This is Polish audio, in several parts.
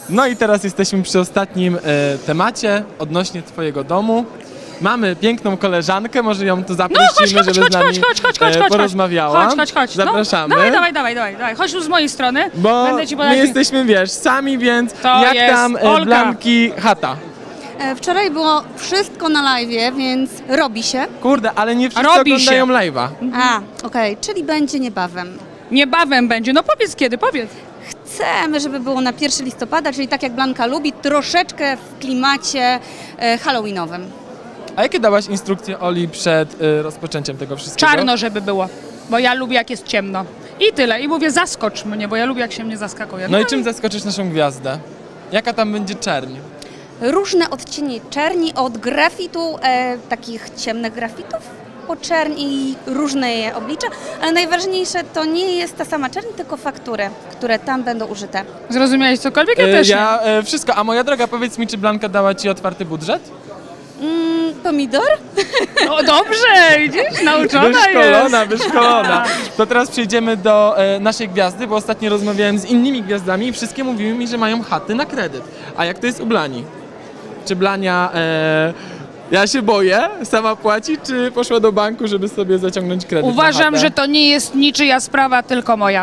No i teraz jesteśmy przy ostatnim temacie odnośnie twojego domu. Mamy piękną koleżankę, może ją tu zaprosimy, żeby z nami porozmawiała. Chodź. Zapraszamy. No, dawaj. Chodź tu z mojej strony. Bo Będę ci my jesteśmy, wiesz, sami, więc to jak jest tam Olga. Blanki chata? Wczoraj było wszystko na live'ie, więc robi się. Kurde, ale nie wszyscy Robi oglądają się. live'a. Okej, czyli będzie niebawem. Niebawem będzie. No powiedz kiedy, powiedz. Chcemy, żeby było na 1 listopada, czyli tak jak Blanka lubi, troszeczkę w klimacie halloweenowym. A jakie dałaś instrukcje Oli przed rozpoczęciem tego wszystkiego? Czarno, żeby było. Bo ja lubię, jak jest ciemno. I tyle. I mówię, zaskocz mnie, bo ja lubię, jak się mnie zaskakuje. No i czym zaskoczysz naszą gwiazdę? Jaka tam będzie czerń? Różne odcienie czerni, od grafitu, takich ciemnych grafitów, po czerń i różne je oblicza, ale najważniejsze to nie jest ta sama czerń, tylko faktury, które tam będą użyte. Zrozumiałeś cokolwiek? Ja też nie. Wszystko. A moja droga, powiedz mi, czy Blanka dała ci otwarty budżet? Pomidor? No dobrze, widzisz? Nauczona Wyszkolona. To teraz przejdziemy do naszej gwiazdy, bo ostatnio rozmawiałem z innymi gwiazdami i wszystkie mówiły mi, że mają chaty na kredyt. A jak to jest u Blani? Czy Blania, ja się boję, sama płaci, czy poszła do banku, żeby sobie zaciągnąć kredyt? Uważam, że to nie jest niczyja sprawa, tylko moja.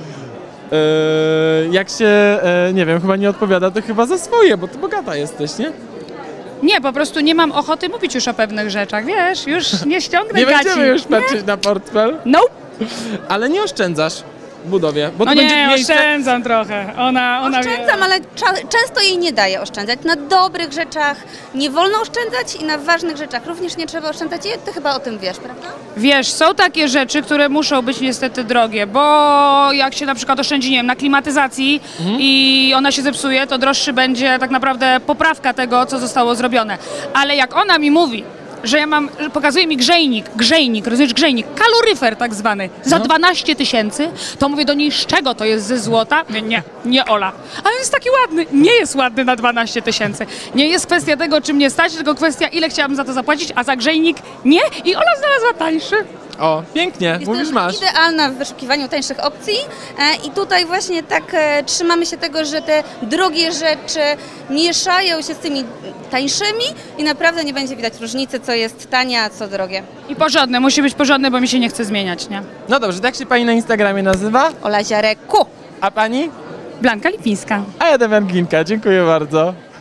Jak się, nie wiem, chyba nie odpowiada, to chyba za swoje, bo ty bogata jesteś, nie? Nie, po prostu nie mam ochoty mówić już o pewnych rzeczach, wiesz, już nie ściągnę Nie gaci. będziemy już patrzeć na portfel, Nope. ale nie oszczędzasz w budowie, bo No to będzie nie, miejsce... oszczędzam trochę. Ona Oszczędzam, wie. ale często jej nie daję oszczędzać. Na dobrych rzeczach nie wolno oszczędzać i na ważnych rzeczach również nie trzeba oszczędzać. I ty chyba o tym wiesz, prawda? Wiesz, są takie rzeczy, które muszą być niestety drogie, bo jak się na przykład oszczędzi, nie wiem, na klimatyzacji i ona się zepsuje, to droższy będzie tak naprawdę poprawka tego, co zostało zrobione. Ale jak ona mi mówi, że ja mam, pokazuje mi grzejnik, rozumiesz, grzejnik, kaloryfer tak zwany, za 12 000, to mówię do niej, z czego to jest, ze złota? Nie Ola. Ale jest taki ładny. Nie jest ładny na 12 000. Nie jest kwestia tego, czy mnie stać, tylko kwestia, ile chciałabym za to zapłacić, a za grzejnik nie. I Ola znalazła tańszy. O, pięknie, mówisz, Jestem masz. idealna w wyszukiwaniu tańszych opcji i tutaj właśnie tak trzymamy się tego, że te drogie rzeczy mieszają się z tymi tańszymi i naprawdę nie będzie widać różnicy, co jest tanie, a co drogie. I porządne, musi być porządne, bo mi się nie chce zmieniać, nie? No dobrze, tak się pani na Instagramie nazywa? Ola Ziareku. A pani? Blanka Lipińska. A ja Damian Glinka, dziękuję bardzo.